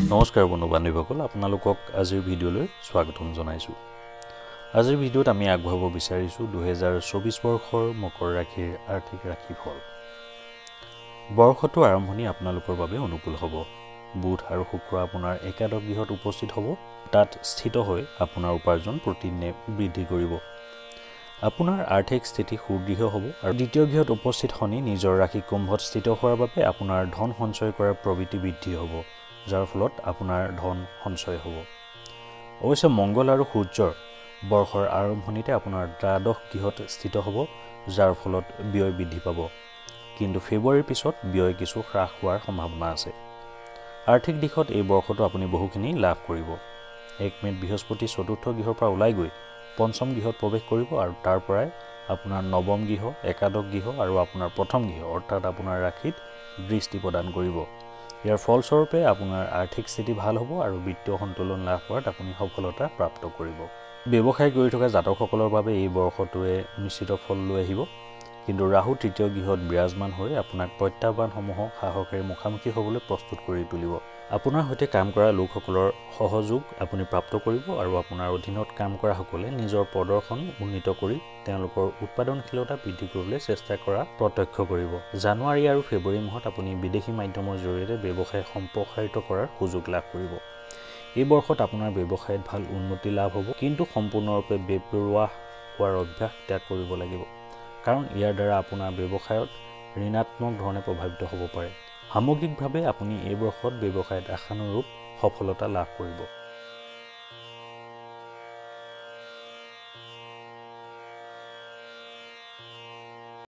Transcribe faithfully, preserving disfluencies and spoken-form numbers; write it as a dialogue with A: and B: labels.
A: নমস্কাৰ বন্ধু বান্ধৱীসকল, আপোনালোকক আজিৰ ভিডিঅ'লৈ স্বাগতম জনাইছো। আজিৰ ভিডিঅ'ত আমি আগবঢ়াব বিচাৰিছো দুই হাজাৰ চৌবিশ বৰ্ষৰ মকৰ ৰাশিৰ আৰ্থিক ৰাশিফল। বৰ্ষটো আৰম্ভণি আপোনালোকৰ বাবে অনুকূল হ'ব। বুধ আৰু শুক্ৰ আপোনাৰ একাদশ গৃহত উপস্থিত হ'ব। তাত স্থিত হৈ আপোনাৰ উপাৰ্জন প্ৰতিদিনে বৃদ্ধি কৰিব। আপোনাৰ আৰ্থিক স্থিতি সুদৃঢ় হ'ব আৰু দ্বিতীয় গৃহত উপস্থিত শনি নিজৰ ৰাশি কুম্ভত স্থিত হোৱাৰ বাবে আপোনাৰ ধন সঞ্চয় কৰাৰ প্ৰবৃত্তি বৃদ্ধি হ'ব, যাৰ ফলত আপোনাৰ ধন সঞ্চয় হ'ব। অৱশ্যে মংগল আৰু সূৰ্যৰ বৰ্ষৰ আৰম্ভণিতে আপোনাৰ দ্বাদশ গৃহত স্থিত হ'ব, যাৰ ফলত ব্যয় বৃদ্ধি পাব। কিন্তু ফেব্ৰুৱাৰীৰ পিছত ব্যয় কিছু হ্ৰাস হোৱাৰ সম্ভাৱনা আছে। আৰ্থিক দিশত এই বৰ্ষটো আপুনি বহুখিনি লাভ কৰিব। এক মে'ত বৃহস্পতি চতুৰ্থ গৃহৰ পৰা ওলাই গৈ পঞ্চম গৃহত প্ৰৱেশ কৰিব আৰু তাৰ পৰাই আপোনাৰ নৱম গৃহ, একাদশ গৃহ আৰু আপোনাৰ প্ৰথম গৃহ অৰ্থাৎ আপোনাৰ ৰাশিত দৃষ্টি প্ৰদান কৰিব। ইয়াৰ ফলস্বৰূপে আপোনাৰ আৰ্থিক স্থিতি ভাল হ'ব আৰু বিত্তীয় সন্তুলন লাভ কৰাত আপুনি সফলতা প্ৰাপ্ত কৰিব। ব্যৱসায় কৰি থকা জাতকসকলৰ বাবে এই বৰ্ষটোৱে নিশ্চিত ফল লৈ আহিব। কিন্তু ৰাহু তৃতীয় গৃহত বিৰাজমান হৈ আপোনাক প্ৰত্যাহ্বানসমূহক সাহসেৰে মুখামুখি হ'বলৈ প্ৰস্তুত কৰি তুলিব। আপোনাৰ সৈতে কাম কৰা লোকসকলৰ সহযোগ আপুনি প্ৰাপ্ত কৰিব আৰু আপোনাৰ অধীনত কাম কৰাসকলে নিজৰ প্ৰদৰ্শন উন্নীত কৰি তেওঁলোকৰ উৎপাদনশীলতা বৃদ্ধি কৰিবলৈ চেষ্টা কৰা প্ৰত্যক্ষ কৰিব। জানুৱাৰী আৰু ফেব্ৰুৱাৰী মাহত আপুনি বিদেশী মাধ্যমৰ জৰিয়তে ব্যৱসায় সম্প্ৰসাৰিত কৰাৰ সুযোগ লাভ কৰিব। এই বৰ্ষত আপোনাৰ ব্যৱসায়ত ভাল উন্নতি লাভ হ'ব, কিন্তু সম্পূৰ্ণৰূপে বেপৰোৱা হোৱাৰ অভ্যাস ত্যাগ কৰিব লাগিব, কাৰণ ইয়াৰ দ্বাৰা আপোনাৰ ব্যৱসায়ত ঋণাত্মক ধৰণে প্ৰভাৱিত হ'ব পাৰে। সামগ্ৰিকভাৱে আপুনি এই বৰ্ষত ব্যৱসায়ত আশানুৰূপ সফলতা লাভ কৰিব।